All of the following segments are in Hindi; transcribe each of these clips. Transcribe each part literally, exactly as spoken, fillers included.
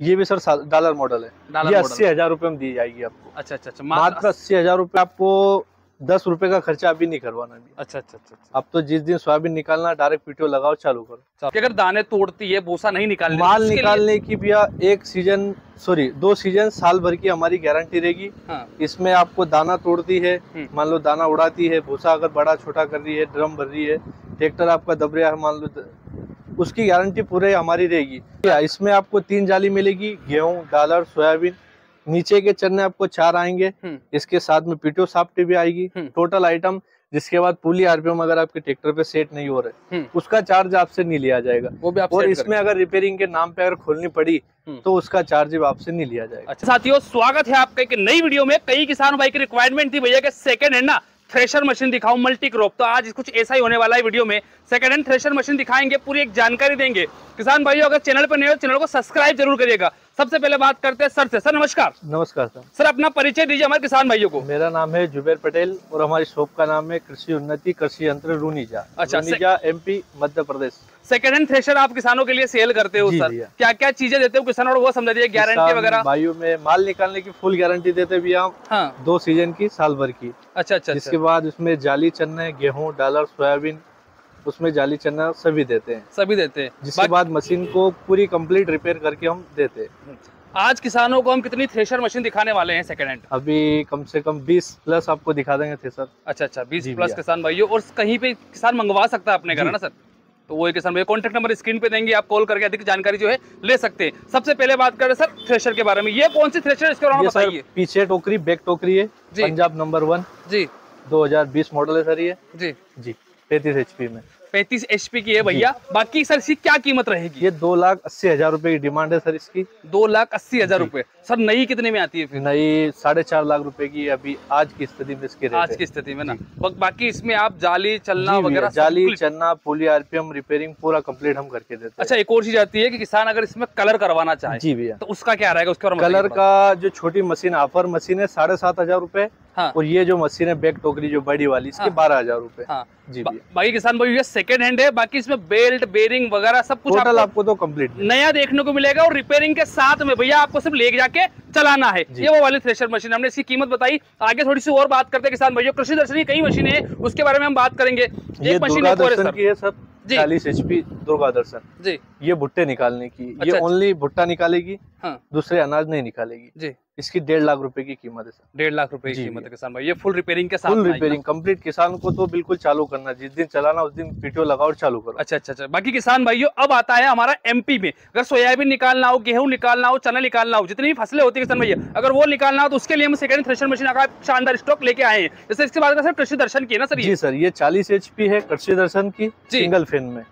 ये भी सर डॉलर मॉडल है, ये अस्सी हजार रूपए में दी जाएगी आपको। अच्छा अच्छा अच्छा, मात्र अस्सी हजार रूपए, आपको दस रुपए का खर्चा अभी नहीं करवाना भी। अच्छा अच्छा अच्छा, अब तो जिस दिन सोयाबीन निकालना डायरेक्ट पीटीओ लगाओ चालू करो। अगर दाने तोड़ती है, भूसा नहीं निकालने, माल निकालने की भैया एक सीजन सॉरी दो सीजन साल भर की हमारी गारंटी रहेगी। हाँ। इसमें आपको दाना तोड़ती है, मान लो दाना उड़ाती है, भूसा अगर बड़ा छोटा कर रही है, ड्रम भर रही है, ट्रैक्टर आपका दब रहा है मान लो, उसकी गारंटी पूरे हमारी रहेगी। इसमें आपको तीन जाली मिलेगी, गेहूं, डालर, सोयाबीन। नीचे के चन्ने आपको चार आएंगे, इसके साथ में पीटीओ साफ्टी भी आएगी। टोटल आइटम, जिसके बाद पुली आरपीएम अगर आपके ट्रैक्टर पे सेट नहीं हो रहे, उसका चार्ज आपसे नहीं लिया जाएगा। वो भी आप और इसमें अगर रिपेयरिंग के नाम पे अगर खोलनी पड़ी तो उसका चार्ज आपसे नहीं लिया जाएगा। अच्छा साथियों, स्वागत है आपका एक नई वीडियो में। कई किसान भाई की रिक्वायरमेंट थी भैया के सेकंड हैंड ना थ्रेशर मशीन दिखाऊं मल्टी क्रॉप, तो आज कुछ ऐसा ही होने वाला है। वीडियो में सेकंड हैंड थ्रेशर मशीन दिखाएंगे, पूरी एक जानकारी देंगे। किसान भाइयों अगर चैनल पर नए हो चैनल को सब्सक्राइब जरूर करिएगा। सबसे पहले बात करते हैं सर से। सर नमस्कार। नमस्कार सर। सर अपना परिचय दीजिए हमारे किसान भाइयों को। मेरा नाम है जुबेर पटेल और हमारी शॉप का नाम है कृषि उन्नति कृषि यंत्र रूनीजा। अच्छा, Runija MP Madhya Pradesh. Second hand thresher आप किसानों के लिए सेल करते हो सर, क्या क्या चीजें देते हो किसानों को वो समझा दीजिए, गारंटी वगैरह। भाइयों में माल निकालने की फुल गारंटी देते भी हम। हाँ। दो सीजन की साल भर की। अच्छा अच्छा। इसके बाद उसमें जाली चन्ने, गेहूं, डालर, सोयाबीन, उसमें जाली चन्ना सभी देते हैं। सभी देते हैं। जिसके बाद मशीन को पूरी कंप्लीट रिपेयर करके हम देते हैं। आज किसानों को हम कितनी थ्रेशर मशीन दिखाने वाले हैं सेकंड हैंड? अभी कम से कम बीस प्लस आपको दिखा देंगे थ्रेशर। अच्छा अच्छा, बीस प्लस किसान भाइयों, और कहीं पे किसान मंगवा सकता है अपने घर ना सर, तो वो किसान भाई कॉन्टेक्ट नंबर स्क्रीन पे देंगे, आप कॉल करके अधिक जानकारी जो है ले सकते हैं। सबसे पहले बात करें सर थ्रेशर के बारे में, ये कौन सी थ्रेशर इसके बारे में बताइए। पीछे टोकरी बैक टोकरी है, पंजाब नंबर वन जी, दो हजार बीस मॉडल है सर ये जी जी पैंतीस एचपी में पैंतीस एचपी की है भैया। बाकी सर इसकी क्या कीमत रहेगी? ये दो लाख अस्सी हजार रूपए की डिमांड है सर इसकी। दो लाख अस्सी हजार रूपए सर। नई कितने में आती है फिर? नई साढ़े चार लाख रुपए की अभी आज की स्थिति में इसकी रेट आज की स्थिति में ना। बाकी इसमें आप जाली चलना वगैरह, जाली चलना, पुली आरपीएम, रिपेयरिंग पूरा कंप्लीट हम करके देते हैं। अच्छा, एक और चीज आती है कि किसान अगर इसमें कलर करवाना चाहे जी भैया, तो उसका क्या रहेगा? उसके कलर का जो छोटी मशीन ऑफर मशीन है साढ़े सात हजार रूपए, हाँ। और ये जो मशीन है बैक टोकरी जो बड़ी वाली इसके बारह हजार रूपए। हाँ। जी बा, बाकी किसान भाई ये सेकंड हैंड है, बाकी इसमें बेल्ट बेरिंग वगैरह सब कुछ टोटल आपको, आपको तो कंप्लीट नया देखने को मिलेगा, और रिपेयरिंग के साथ में भैया आपको सिर्फ ले जाके चलाना है। ये वो वाली थ्रेशर मशीन, हमने इसकी कीमत बताई। आगे थोड़ी सी और बात करते हैं किसान भाइयों। कृषि दर्शन की कई मशीनें हैं, उसके बारे में हम बात करेंगे। एक मशीन है सर चालीस एचपी दुर्गा दर्शन जी, ये भुट्टे निकालने की। अच्छा, ये ओनली भुट्टा निकालेगी, हाँ। दूसरे अनाज नहीं निकालेगी जी। इसकी डेढ़ लाख रुपए की कीमत है सर। डेढ़ लाख रुपए की कीमत है किसान भाई। ये फुल रिपेयरिंग के साथ, फुल रिपेयरिंग कंप्लीट। किसान को तो बिल्कुल चालू करना, जिस दिन चलाना उस दिन पीटीओ लगाओ और चालू करो। अच्छा अच्छा अच्छा। बाकी किसान भाइयों अब आता है हमारा एमपी में, अगर सोयाबीन निकालना हो, गेहूं निकालना हो, चना निकालना हो, जितनी भी फसलें होती है किसान भैया, अगर वो निकालना हो तो उसके लिए हम सेकंड थ्रेशर मशीन का शानदार स्टॉक लेके आए हैं। जैसे इसके बाद कृषि दर्शन की है ना सर? जी सर, ये चालीस एचपी है कृषि दर्शन की, सिंगल फैन में।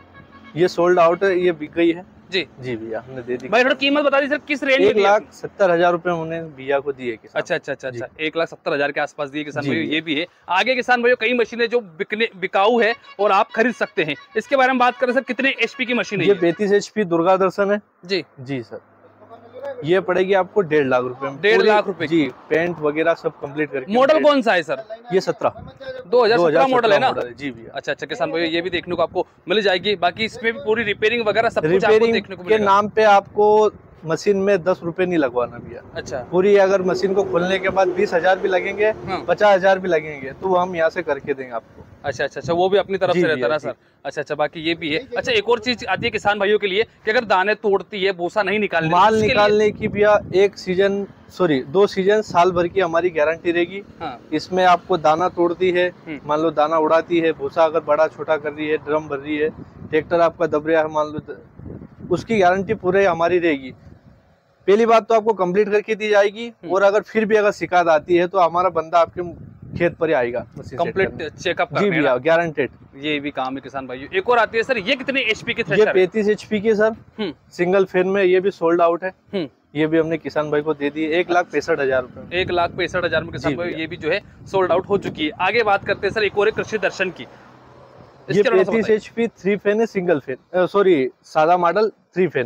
ये सोल्ड आउट है, ये बिक गई है जी जी भैया, हमने दे दी। भाई थोड़ा कीमत बता दी सर, किस रेंज में? एक लाख सत्तर हजार रूपए उन्होंने भैया को दिए किसान। अच्छा अच्छा अच्छा अच्छा, एक लाख सत्तर हजार के आसपास दिए किसान भाइयों। ये भी है। आगे किसान भाइयों कई मशीनें जो बिकने बिकाऊ है और आप खरीद सकते हैं। इसके बारे में बात करें सर, कितने एचपी की मशीन है? ये पैंतीस एचपी दुर्गा दर्शन है जी जी सर। ये पड़ेगी आपको डेढ़ लाख रुपए में। डेढ़ लाख रुपए जी, पेंट वगैरह सब कंप्लीट करके। मॉडल कौन सा है सर? ये सत्रह दो हजार सत्रह मॉडल है ना जी भैया। अच्छा अच्छा किसान भाई, ये भी देखने को आपको मिल जाएगी। बाकी इसमें भी पूरी रिपेयरिंग वगैरह सब कुछ आपको देखने को मिलेगा। के नाम पे आपको मशीन में दस रुपए नहीं लगवाना भैया। अच्छा, पूरी अगर मशीन को खोलने के बाद बीस हजार भी लगेंगे, पचास हजार भी लगेंगे, तो हम यहाँ से करके देंगे आपको। अच्छा अच्छा अच्छा, वो भी अपनी तरफ से रहता है सर। अच्छा अच्छा, बाकी ये भी है। अच्छा, एक और चीज आती है किसान भाइयों के लिए कि अगर दाने तोड़ती है, भूसा नहीं निकालने, माल निकालने की भैया एक सीजन सॉरी दो सीजन साल भर की हमारी गारंटी रहेगी। हाँ। इसमें आपको दाना तोड़ती है, मान लो दाना उड़ाती है, भूसा अगर बड़ा छोटा कर रही है, ड्रम भर रही है, ट्रैक्टर आपका दब रहा है मान लो, उसकी गारंटी पूरे हमारी रहेगी। पहली बात तो आपको कंप्लीट करके दी जाएगी, और अगर फिर भी अगर शिकायत आती है तो हमारा बंदा आपके खेत पर ही आएगा कंप्लीट चेकअप जी भैया, गारंटेड। ये भी काम है किसान भाइयों। एक और आती है सर, ये कितने एचपी की? ये पैंतीस एचपी की सर, सिंगल फैन में। ये भी सोल्ड आउट है, ये भी हमने किसान भाई को दे दी एक लाख पैंसठ हजार रूपए। एक लाख पैंसठ हजार में किसान भाई ये भी जो है सोल्ड आउट हो चुकी है। आगे बात करते हैं सर एक और कृषि दर्शन की। ये पैंतीस एचपी थ्री फैन है, सिंगल फैन सॉरी सादा मॉडल थ्री फैन में।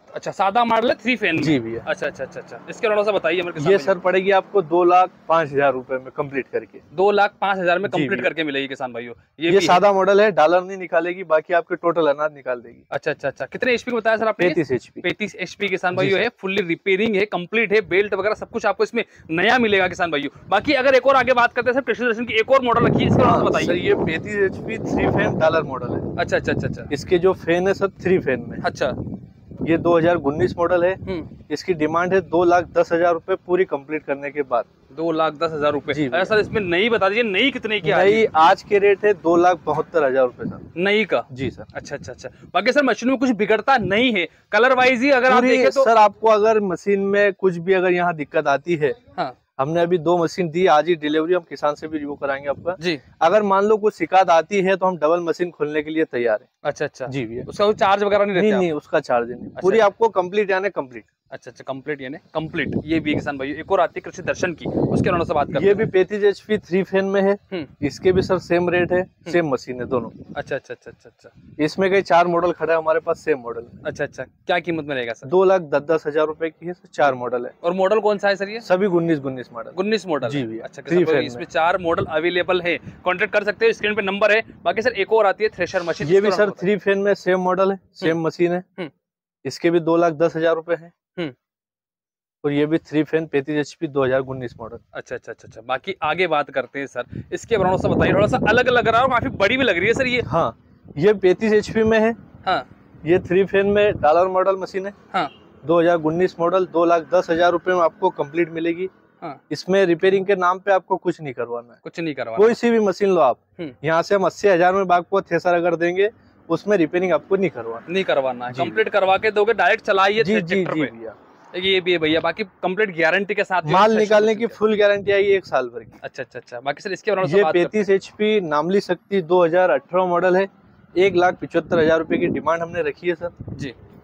अच्छा, सादा मॉडल है, थ्री फैन जी भैया। अच्छा अच्छा अच्छा अच्छा इसके थोड़ा सा बताइए मेरे ये सर पड़ेगी आपको दो लाख पाँच हजार रुपए में कंप्लीट करके। दो लाख पाँच हजार में कंप्लीट करके मिलेगी किसान भाइयों। ये, ये सादा मॉडल है, डॉलर नहीं निकालेगी, बाकी आपके टोटल अनाज निकाल देगी। अच्छा अच्छा अच्छा कितने एचपी बताया सर आपने? पैंतीस एचपी। पैंतीस एचपी किसान भाइयों है, फुल्ली रिपेयरिंग है, कंप्लीट है, बेल्ट वगैरह सब कुछ आपको इसमें नया मिलेगा किसान भाइयों। बाकी अगर एक और आगे बात करते हैं सर, कृषि दर्शन की एक और मॉडल रखी है, इसके बारे में बताइए। ये पैंतीस HP three fan dollar model है। अच्छा अच्छा अच्छा अच्छा इसके जो फैन है सर थ्री फैन में। अच्छा, ये दो हजार उन्नीस मॉडल है। इसकी डिमांड है दो लाख दस हजार रूपए पूरी कंप्लीट करने के बाद। दो लाख दस हजार रूपए जी सर। इसमें नई बता दीजिए, नई कितने की? नई आज के रेट है दो लाख बहत्तर हजार रूपए सर, नई का। जी सर। अच्छा अच्छा अच्छा बाकी सर मशीन में कुछ बिगड़ता नहीं है, कलर वाइज ही अगर आप देखें तो? सर आपको अगर मशीन में कुछ भी अगर यहाँ दिक्कत आती है, हाँ। हमने अभी दो मशीन दी, आज ही डिलीवरी, हम किसान से भी रिव्यू कराएंगे आपका जी। अगर मान लो कुछ शिकायत आती है तो हम डबल मशीन खोलने के लिए तैयार है। अच्छा अच्छा जी भैया। उसका चार्ज वगैरह नहीं रहता? नहीं नहीं उसका चार्ज नहीं, पूरी आपको कंप्लीट यानी कंप्लीट। अच्छा अच्छा कंप्लीट यानी कंप्लीट। ये भी किसान भाई एक और आती है कृषि दर्शन की, उसके बारे से बात करते हैं। ये भी पैंतीस एचपी थ्री फैन में है, इसके भी सर सेम रेट है, सेम मशीन है दोनों। अच्छा अच्छा अच्छा अच्छा अच्छा इसमें कई चार मॉडल खड़ा है हमारे पास, सेम मॉडल। अच्छा अच्छा क्या कीमत में रहेगा सर? दो लाख दस दस हजार रुपए की है, चार मॉडल है। और मॉडल कौन सा है सर? ये सभी उन्नीस उन्नीस मॉडल। उन्नीस मॉडल जी भैया। अच्छा इसमें चार मॉडल अवेलेबल है, कॉन्टेक्ट कर सकते हैं, स्क्रीन पे नंबर है। बाकी सर एक और आती है थ्रेशर मशीन, ये भी सर थ्री फैन में सेम मॉडल है, सेम मशीन है, इसके भी दो लाख दस हजार रुपए है। और ये भी थ्री फैन पैंतीस एचपी दो हजार उन्नीस मॉडल। अच्छा अच्छा अच्छा अच्छा बाकी आगे बात करते हैं सर, इसके बारे में बताइए। थोड़ा सा अलग लग रहा है, काफी बड़ी भी लग रही है सर ये। हाँ ये पैंतीस एचपी में है, हाँ। ये थ्री फैन में डॉलर मॉडल मशीन है, हाँ। दो हजार उन्नीस मॉडल, दो लाख दस हजार रुपए में आपको कंप्लीट मिलेगी। हाँ। इसमें रिपेयरिंग के नाम पे आपको कुछ नहीं करवाना है, कुछ नहीं करवाना। कोई सी भी मशीन लो आप, यहाँ से हम अस्सी हजार में आपको थ्रेसर अगर देंगे, उसमें रिपेयरिंग आपको नहीं करवाना नहीं करवाना है, कंप्लीट करवा के दोगे, डायरेक्ट चलाइए। जी जी भैया, ये भी है भैया। बाकी कंप्लीट गारंटी के साथ माल निकालने की फुल गारंटी आएगी एक साल भर की। अच्छा अच्छा अच्छा बाकी सर इसके बारे में ये पैंतीस एचपी नामली शक्ति दो हजार अठारह मॉडल है, एक लाख पिछहत्तर हजार रुपए की डिमांड हमने रखी है सर जी।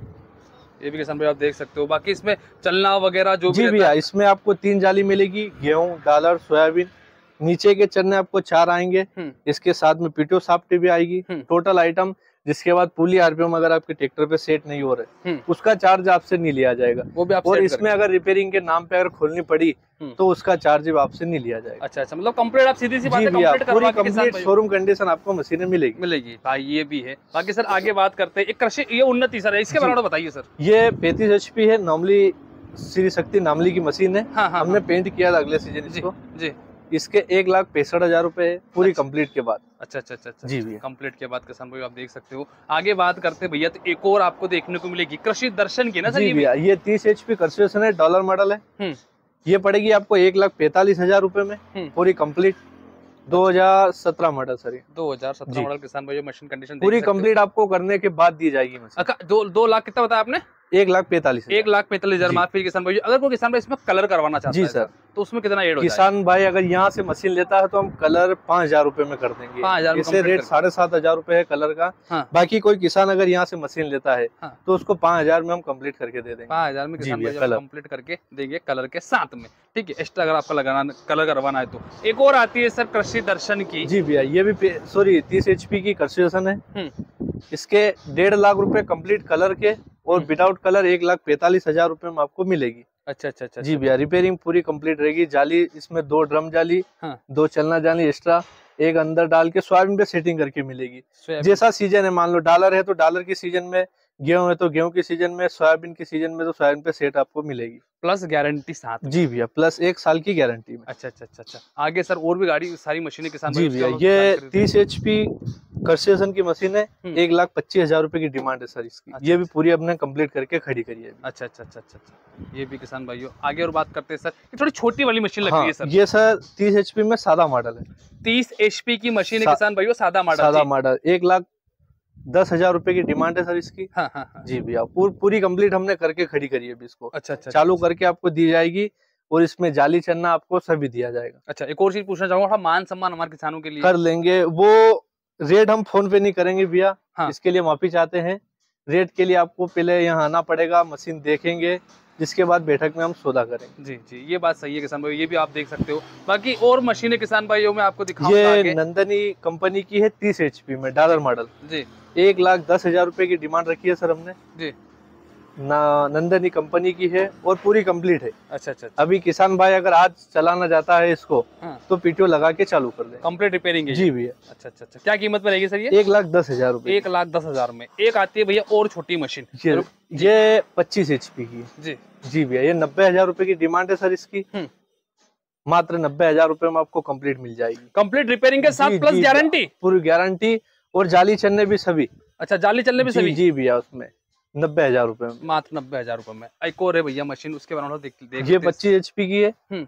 ये भी किसान भाई आप देख सकते हो। बाकी इसमें चलना वगैरह जो जी भैया, इसमें आपको तीन जाली मिलेगी, गेहूं, दालर, सोयाबीन। नीचे के चन्ने आपको चार आएंगे, इसके साथ में पीटो साफ्टी भी आएगी। टोटल आइटम, जिसके बाद पुली आरपीएम अगर आपके ट्रैक्टर पे सेट नहीं हो रहे, उसका चार्ज आपसे नहीं लिया जाएगा, वो भी आप। और इसमें अगर रिपेयरिंग के नाम पे अगर खोलनी पड़ी तो उसका चार्ज भी आपसे नहीं लिया जाएगा। अच्छा अच्छा मतलब कंप्लीट आप सीधी सी बात है, कंप्लीट करवा के कंप्लीट शोरूम कंडीशन आपको मशीनें मिलेगी मिलेगी भाई। ये भी है। बाकी सर आगे बात करते हैं, एक कृषि ये उन्नति सर है, इसके बारे में बताइए सर। ये पैंतीस एचपी है, नॉर्मली श्री शक्ति नामली की मशीन है। हाँ, हाँ, हमने हाँ। पेंट किया था अगले सीजन इसको जी। इसके एक लाख पैंसठ हजार रुपए है पूरी अच्छा। कंप्लीट के बाद। अच्छा अच्छा अच्छा अच्छा जी भैया, कंप्लीट के बाद किसान भाई आप देख सकते हो। आगे बात करते हैं भैया, तो एक और आपको देखने को मिलेगी कृषि दर्शन की ना सर। जी भैया, ये तीस एचपी कृषि दर्शन है, डॉलर मॉडल है। ये पड़ेगी आपको एक लाख पैंतालीस हजार रुपए में पूरी कंप्लीट, दो हजार सत्रह मॉडल सर। दो हजार सत्रह मॉडल किसान भाई, मशीन कंडीशन पूरी कंप्लीट आपको करने के बाद दी जाएगी मशीन। दो दो लाख कितना बताया आपने? एक लाख पैंतालीस एक लाख पैंतालीस हजार माफ किसान भाई। अगर कोई किसान भाई इसमें कलर करवाना चाहता है जी सर, तो उसमें कितना एड हो जाएगा? किसान भाई अगर यहाँ से मशीन लेता है तो हम कलर पाँच हजार रूपए में कर देंगे। पाँच हजार इससे रेट साढ़े सात हजार रूपए है कलर का। हाँ। बाकी कोई किसान अगर यहाँ से मशीन लेता है हाँ। तो उसको पाँच हजार में हम कंप्लीट करके दे देंगे। पाँच हजार में किसान भाई कंप्लीट करके देंगे कलर के साथ में, ठीक है। एक्स्ट्रा अगर आपका लगाना कलर करवाना है तो। एक और आती है सर कृषि दर्शन की। जी भैया, ये भी सॉरी तीस एचपी की कृषि दर्शन है। इसके डेढ़ लाख रुपए कंप्लीट कलर के और विदाउट कलर एक लाख पैंतालीस हजार रुपए में आपको मिलेगी। अच्छा अच्छा अच्छा जी भैया, रिपेयरिंग पूरी कंप्लीट रहेगी। जाली इसमें दो ड्रम जाली, हाँ। दो चलना जाली एक्स्ट्रा, एक अंदर डाल के सोयाबीन पे सेटिंग करके मिलेगी। जैसा सीजन है, मान लो डॉलर है तो डॉलर की सीजन में, गेहूं है तो गेहूं की सीजन में, सोयाबीन की सीजन में तो सोयाबीन पे सेट आपको मिलेगी, प्लस गारंटी साथ। जी भैया, प्लस एक साल की गारंटी में। अच्छा अच्छा अच्छा अच्छा आगे सर और भी गाड़ी सारी मशीनें के साथ। जी भैया, ये तीस एचपी कर्सेशन की मशीन है, एक लाख पच्चीस हजार रुपए की डिमांड है सर इसकी। अच्छा, ये भी पूरी अपने कंप्लीट करके खड़ी करी है। अच्छा अच्छा अच्छा अच्छा अच्छा ये भी किसान भाइयों। आगे और बात करते हैं सर, ये थोड़ी छोटी वाली मशीन लग रही है सर। ये सर तीस एचपी में सादा मॉडल है, तीस एचपी की मशीन है किसान भाइयों, सादा मॉडल। सादा मॉडल एक लाख दस हजार रुपए की डिमांड है सर इसकी। हाँ, हाँ, हाँ। जी भैया, पूर, पूरी कंप्लीट हमने करके खड़ी करी है अभी इसको। अच्छा अच्छा चालू करके आपको दी जाएगी और इसमें जाली चन्ना आपको सभी दिया जाएगा। अच्छा, एक और चीज पूछना चाहूंगा, मान सम्मान हमारे किसानों के लिए कर लेंगे, वो रेट हम फोन पे नहीं करेंगे भैया। हाँ। इसके लिए माफी चाहते हैं। रेट के लिए आपको पहले यहाँ आना पड़ेगा, मशीन देखेंगे, जिसके बाद बैठक में हम सौदा करेंगे। जी जी, ये बात सही है किसान भाई, ये भी आप देख सकते हो। बाकी और मशीनें किसान भाइयों में आपको दिखाऊंगा। ये नंदनी कंपनी की है, तीस एचपी में डॉलर मॉडल। जी, एक लाख दस हजार रुपए की डिमांड रखी है सर हमने। जी, ना नंदनी कंपनी की है और पूरी कंप्लीट है। अच्छा अच्छा। अभी किसान भाई अगर आज चलाना चाहता है इसको, हाँ। तो पीटीओ लगा के चालू कर दे, कंप्लीट रिपेयरिंग है जी भैया। अच्छा अच्छा अच्छा। क्या कीमत में रहेगी सर ये? एक लाख दस हजार रूपए। एक लाख दस हजार में। एक आती है भैया और छोटी मशीन, ये, ये पच्चीस एच पी की जी जी भैया। ये नब्बे हजार रूपए की डिमांड है सर इसकी, मात्र नब्बे हजार रूपए में आपको कंप्लीट मिल जाएगी। कंप्लीट रिपेयरिंग के साथ प्लस गारंटी, पूरी गारंटी और जाली चलने भी सभी। अच्छा जाली चलने भी सभी जी भैया। उसमें नब्बे हजार रूपए में, मात्र नब्बे हजार रूपए में। एक और है भैया मशीन, उसके बारे में देख, देख ये पच्चीस एच पी की है।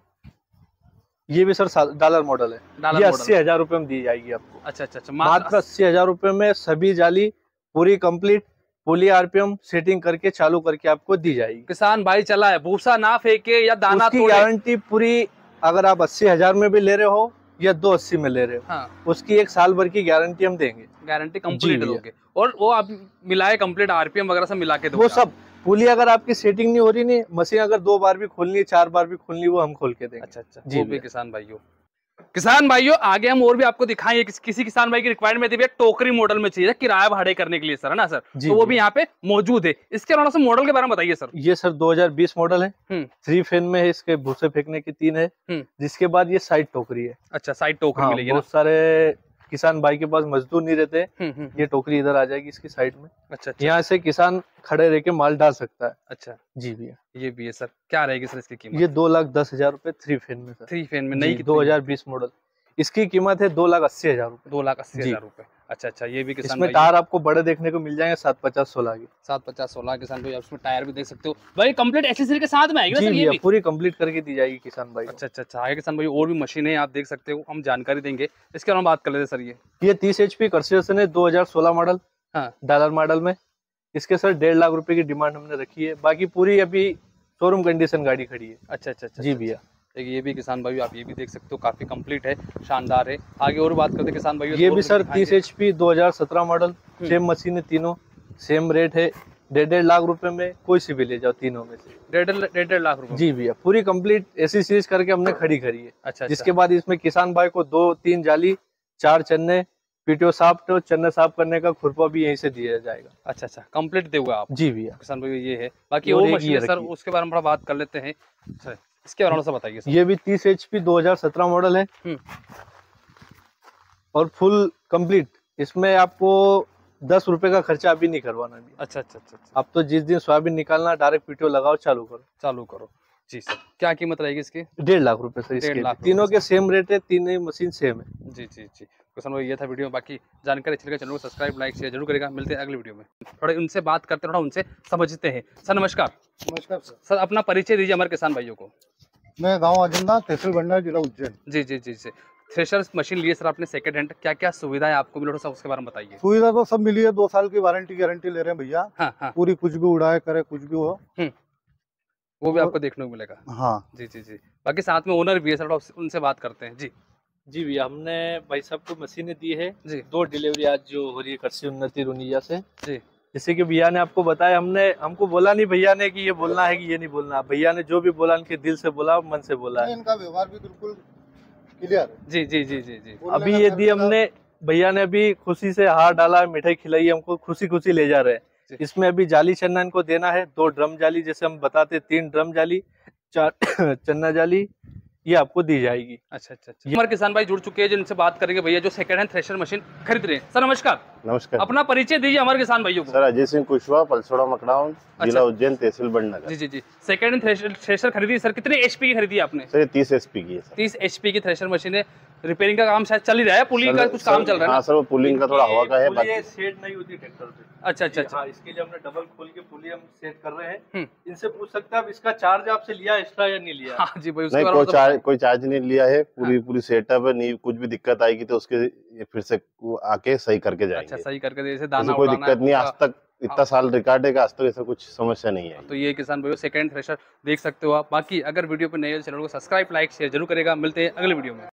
ये भी सर डॉलर मॉडल है, ये अस्सी हजार रूपए में दी जाएगी आपको। अच्छा अच्छा अच्छा। मात्र अस्सी हजार रूपए में सभी जाली पूरी कंप्लीट पुली आरपीएम सेटिंग करके चालू करके आपको दी जाएगी। किसान भाई चला है, भूसा ना फेंके या दाना तोड़े, गारंटी पूरी। अगर आप अस्सी हजार में भी ले रहे हो या दो अस्सी में ले रहे हो, हाँ। उसकी एक साल भर की गारंटी हम देंगे। गारंटी कंप्लीट दोगे और वो आप मिलाए कंप्लीट आरपीएम वगैरह सब मिला के दोगे। वो सब पुली अगर आपकी सेटिंग नहीं हो रही, नहीं मशीन अगर दो बार भी खोलनी है, चार बार भी खोलनी है, वो हम खोल के देंगे। अच्छा अच्छा जी भी। किसान भाइयों किसान भाइयों आगे हम और भी आपको दिखाएंगे। किस, किसी किसान भाई की रिक्वायरमेंट है टोकरी मॉडल में चाहिए किराया भाड़े करने के लिए सर, है ना सर? तो वो भी यहाँ पे मौजूद है। इसके अलावा सर मॉडल के बारे में बताइए सर। ये सर दो हजार बीस मॉडल है, थ्री फेन में है, इसके भूसे फेंकने की तीन है, जिसके बाद ये साइड टोकरी है। अच्छा साइड टोकरी हाँ, मिलेगी। बहुत सारे किसान भाई के पास मजदूर नहीं रहते, ये टोकरी इधर आ जाएगी इसकी साइड में। अच्छा, अच्छा। यहाँ से किसान खड़े रह के माल डाल सकता है। अच्छा जी भैया। ये भी है सर। क्या रहेगी सर इसकी कीमत? ये दो लाख दस हजार रूपए थ्री फेन में सर। थ्री फेन में नई दो हजार बीस मॉडल, इसकी कीमत है दो लाख अस्सी हजार रूपए। दो लाख अस्सी हजार रूपए। अच्छा अच्छा। ये भी किसान इसमें टायर आपको बड़े देखने को मिल जाएंगे, सात पचास सोलह के। सात पचास सोलह किसान भाई, उसमें टायर भी देख सकते हो भाई। कंप्लीट एक्सेसरी के साथ में आएगी ना सर? ये भी पूरी कंप्लीट करके दी जाएगी किसान भाई। अच्छा अच्छा अच्छा। आगे किसान भाई और भी मशीन है, आप देख सकते हो, हम जानकारी देंगे। इसके बारे में बात कर लेते सर। ये ये तीस एच पी कर्सेशन है, दो हजार सोलह मॉडल, हाँ डॉलर मॉडल में। इसके सर डेढ़ लाख रुपए की डिमांड हमने रखी है, बाकी पूरी अभी शोरूम कंडीशन गाड़ी खड़ी है। अच्छा अच्छा जी भैया। ये भी किसान भाई आप ये भी देख सकते हो, काफी कंप्लीट है, शानदार है। आगे और बात करते हैं किसान भाई। ये भी सर तीस एच पी दो हजार सत्रह मॉडल, सेम मशीन है, तीनों सेम रेट है, डेढ़ डेढ़ लाख रुपए में कोई सी भी ले जाओ तीनों में से। डेढ़ डेढ़ डेढ़ लाख रुपए जी भैया। पूरी कंप्लीट एसी सीरीज करके हमने खड़ी करी है। अच्छा। जिसके बाद इसमें किसान भाई को दो तीन जाली, चार चन्ने, पीटीओ साफ तो चन्ने साफ करने का खुरपा भी यहीं से दिया जाएगा। अच्छा अच्छा। कंप्लीट दोगे आप? जी भैया। किसान भाई ये है। बाकी और मशीन सर उसके बारे में थोड़ा बात कर लेते हैं सर। इसके बारे में से बताइए। ये भी तीस एच पी दो हजार सत्रह मॉडल है और फुल कंप्लीट। इसमें आपको दस रुपए का खर्चा अभी नहीं करवाना भी। अच्छा अच्छा अच्छा। अब तो जिस दिन सोयाबीन निकालना डायरेक्ट पीटीओ लगाओ, चालू करो चालू करो जी सर। क्या कीमत रहेगी इसकी? डेढ़ लाख रुपए सर इसके। तीनों के सेम रेट है, तीनों मशीन सेम है। जी जी जी। किसान भाई ये था वीडियो। बाकी जानकारी अच्छी लगे चैनल को सब्सक्राइब लाइक शेयर जरूर करेगा। मिलते हैं अगले वीडियो में, थोड़ा उनसे बात करते हैं, थोड़ा उनसे समझते हैं। सर नमस्कार। नमस्कार सर। सर अपना परिचय दीजिए हमारे किसान भाइयों को। मैं गांव अजंदा, तहसील बंडा, जिला उज्जैन। जी जी जी जी। थ्रेशर मशीन लिए सर आपने सेकंड हैंड, क्या क्या सुविधाएं आपको मिली थोड़ा उसके बारे में बताइए। सुविधा तो सब मिली है, दो साल की वारंटी गारंटी ले रहे हैं भैया। हाँ, हाँ। पूरी कुछ भी उड़ाए करे कुछ भी हो वो भी आपको देखने को मिलेगा। हाँ जी जी जी। बाकी साथ में ओनर भी है सर, उनसे बात करते हैं जी। जी भैया। हमने भाई साहब को मशीनें दी है जी, दो डिलीवरी आज जो हो रही है कृषि उन्नति रुनिया से जी। जैसे कि भैया ने आपको बताया, हमने हमको बोला नहीं भैया ने कि ये बोलना है कि ये नहीं बोलना, भैया ने जो भी बोला उनके दिल से बोला, मन से बोला है। इनका व्यवहार भी बिल्कुल क्लियर है। जी जी जी जी जी। अभी ये दी हमने, भैया ने अभी खुशी से हार डाला, मिठाई खिलाई, हमको खुशी खुशी ले जा रहे हैं। इसमें अभी जाली चन्ना इनको देना है, दो ड्रम जाली, जैसे हम बताते तीन ड्रम जाली, चार चन्ना जाली, ये आपको दी जाएगी। अच्छा अच्छा अच्छा। हमारे किसान भाई जुड़ चुके हैं जिनसे बात करेंगे भैया जो सेकंड हैंड थ्रेशर मशीन खरीद रहे हैं। सर नमस्कार। नमस्कार। अपना परिचय दीजिए हमारे किसान भाइयों को। सर अजय सिंह कुशवाहा, पलसोड़ा मकड़ाउन, जिला उज्जैन, तहसील बड़नगर। जी जी जी। सेकंड हैंड थ्रेशर थ्रेशर खरीदी सर, कितने एचपी की खरीदी आपने? सर तीस एचपी की है। तीस एचपी की थ्रेशर मशीन है। रिपेयरिंग का काम शायद चल ही रहा है, पुलिंग का कुछ काम चल रहा है। हाँ सर वो पुलिंग का थोड़ा हवा का है, बाकी सेट नहीं होती ट्रैक्टर पे। अच्छा अच्छा अच्छा। इसके लिए हमने डबल खोल के पुली हम सेट कर रहे हैं। इनसे पूछ सकते हैं आप इसका चार्ज आपसे लिया एक्स्ट्रा या नहीं लिया? हाँ जी भाई। नहीं कोई चार्ज कोई चार्ज नहीं लिया है, पूरी पूरी सेटअप है, नहीं कुछ भी दिक्कत आएगी तो उसके फिर से आके सही करके जाएंगे। अच्छा सही करके, जैसे दाना कोई दिक्कत नहीं, आज तक इतना साल रिकॉर्ड है, आज तक ऐसा कुछ समस्या नहीं है। तो ये किसान भाइयों सेकंड थ्रेशर देख सकते हो आप। बाकी अगर वीडियो पर नए चैनल को सब्सक्राइब लाइक शेयर जरूर करेगा। मिलते हैं अगले वीडियो में।